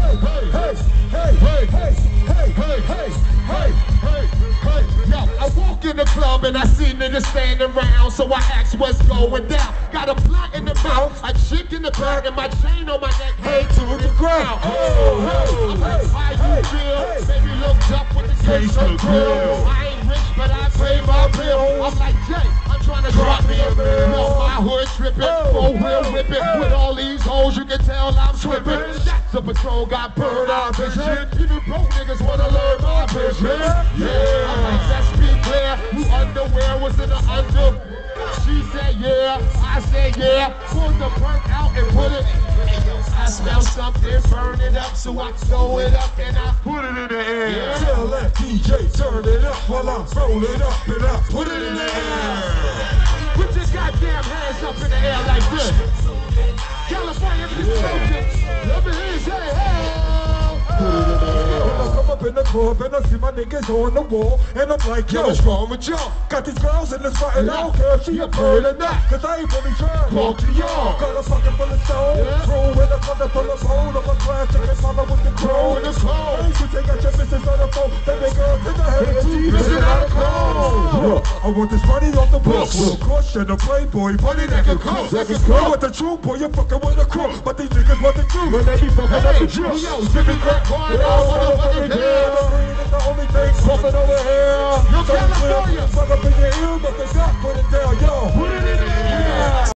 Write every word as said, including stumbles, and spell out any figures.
hey, hey, hey, hey, hey, hey, hey, hey, hey, hey. Yo, I walk in the club and I see niggas standing around, so I ask what's going down. Got a plot in the mouth, a chick in the back, and my chain on my neck, head to the ground. Oh, hey, I'm like, how you feel? Baby looked up with the case of grill. I ain't rich, but I pay my bill. I'm like, Jay, I'm trying to drop me a bill. Yo, my hood tripping, four wheel whipping. With all these hoes, you can tell I'm slipping. Shots of patrol got bird eye vision. Even broke niggas wanna learn my vision. Yeah, I'm like, let's be clear. You underwear was in the under. She said yeah, I said yeah. Pulled the perk out and put it. I smell something, burn it up, so I throw it up and I put it in the air. Yeah. Tell that D J turn it up while I'm rolling up and I put it in the air. Put your goddamn hands up in the air like this. California, if you're choking, let me hear you say hey. When I come up in the club and I see my niggas on the wall, and I'm like, yo, What's wrong with y'all? got these girls in the spot and I don't care if she a bird or not, cause I ain't really trying. Talk to y'all. Got a pocket full of stone, Yeah. throw in a cup full of hold of a glass, chicken follow with the crow in the cold. Ain't you take out your business on the phone, baby girl, put the head and deep Missing out of cold. Look, I want this money off the books. With a crush and a playboy, money that can cook. That can You cook. want the true boy, you're fucking with a crook, but these niggas want the truth. When they be fucking up the juice. Yo, sipping crack corn, all motherfucking hell. The only thing popping over here. Yo, California. Fuck up in your ear, but they got put it down, yo. Put it